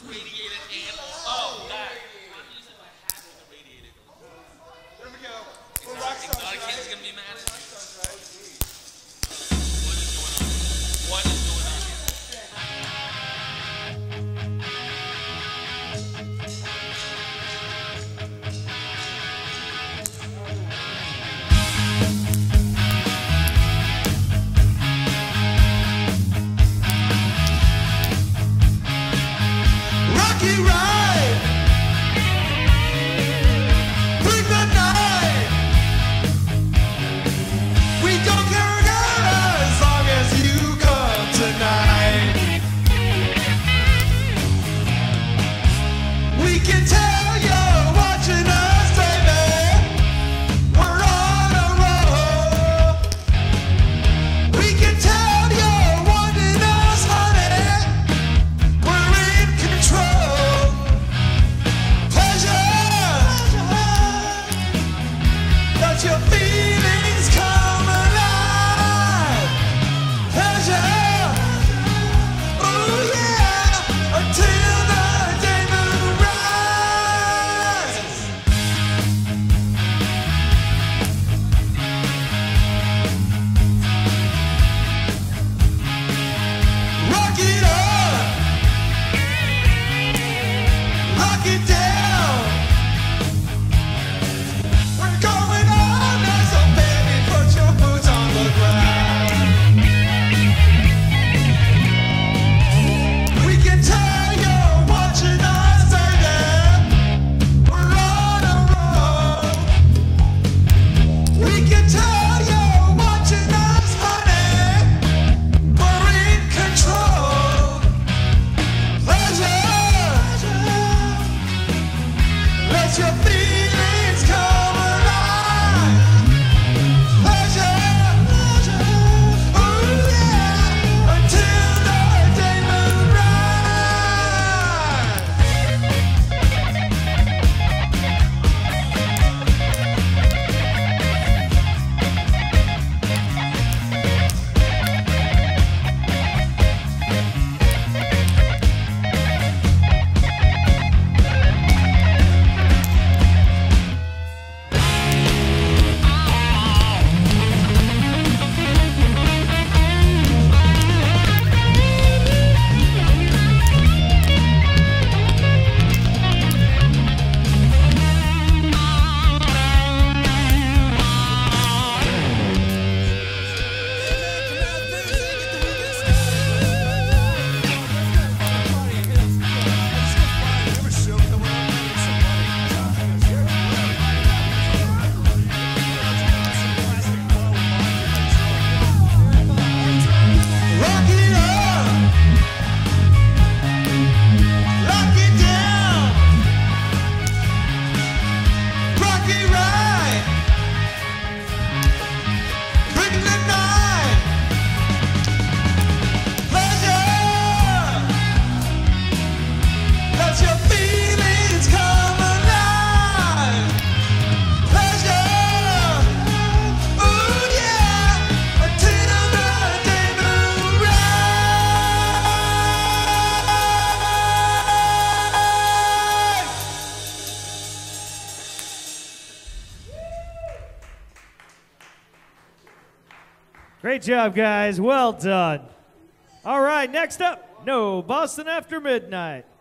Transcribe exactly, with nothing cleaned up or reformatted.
Radiated and oh, that. I'm using my hat with the radiated. There we go. We're rock stars, right? Kids gonna be mad at me. What is going on? What is going on here? Rocky ride, bring the night. We don't care as long as you come tonight. We can tell you're watching us, baby. We're on a roll. We can tell you're wanting us, honey. We're in control. Pleasure. Let your feelings come alive. Pleasure. Oh yeah. Until the day moon rises. Rock it up. Lock it down. We're going on now, so baby, put your boots on the ground. We can tell you're watching us, baby. We're on a roll. We can tell you're watching us, honey. We're in control. Pleasure. Let your feelings come alive. Pleasure. Oh yeah. Until the day moon rise. Rock it up. Lock it down. Rocky ride. Bring the night. Pleasure. Let your feelings come alive. Pleasure. Oh yeah. Until the day moon rise. Great job, guys. Well done. All right, next up, No Boston After Midnight.